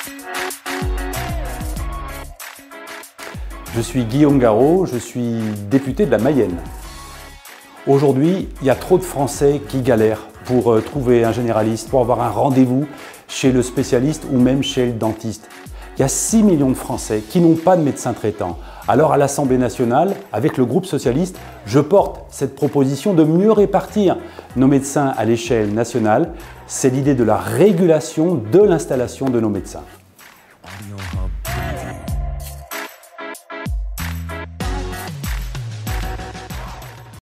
Je suis Guillaume Garot, je suis député de la Mayenne. Aujourd'hui, il y a trop de Français qui galèrent pour trouver un généraliste, pour avoir un rendez-vous chez le spécialiste ou même chez le dentiste. Il y a 6 millions de Français qui n'ont pas de médecin traitant. Alors à l'Assemblée nationale, avec le groupe socialiste, je porte cette proposition de mieux répartir nos médecins à l'échelle nationale. C'est l'idée de la régulation de l'installation de nos médecins.